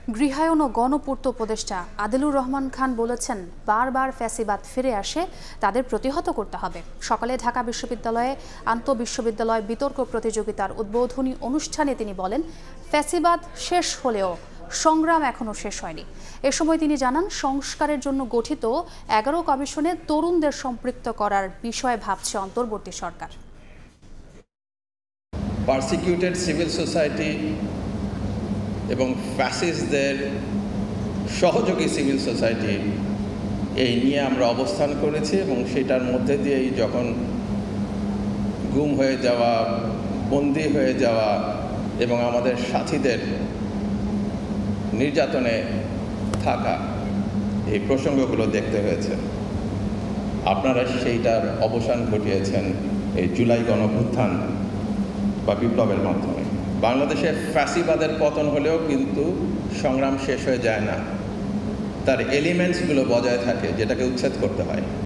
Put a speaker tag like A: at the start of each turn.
A: গৃহায়ন ও গণপূর্ত উপদেষ্টা আদিলুর রহমান খান বলেছেন, বারবার ফ্যাসিবাদ ফিরে আসে, তাদের প্রতিহত করতে হবে। সকালে ঢাকা বিশ্ববিদ্যালয়ে আন্তঃবিশ্ববিদ্যালয় বিতর্ক প্রতিযোগিতার উদ্বোধনী অনুষ্ঠানে তিনি বলেন, ফ্যাসিবাদ শেষ হলেও সংগ্রাম এখনও শেষ হয়নি। এ সময় তিনি জানান, সংস্কারের জন্য গঠিত 11 কমিশনে তরুণদের সম্পৃক্ত করার বিষয়ে ভাবছে অন্তর্বর্তী সরকার।
B: পারসিকিউটেড সিভিল সোসাইটি এবং ফ্যাসিস্টদের সহযোগী সিভিল সোসাইটি এই নিয়ে আমরা অবস্থান করেছি এবং সেটার মধ্যে দিয়েই যখন গুম হয়ে যাওয়া, বন্দী হয়ে যাওয়া এবং আমাদের সাথীদের নির্যাতনে থাকা, এই প্রসঙ্গগুলো দেখতে হয়েছে। আপনারা সেইটার অবসান ঘটিয়েছেন এই জুলাই গণঅভ্যুত্থান বা বিপ্লবের মাধ্যমে। বাংলাদেশে ফ্যাসিবাদের পতন হলেও কিন্তু সংগ্রাম শেষ হয়ে যায় না, তার এলিমেন্টসগুলো বজায় থাকে, যেটাকে উচ্ছেদ করতে হয়।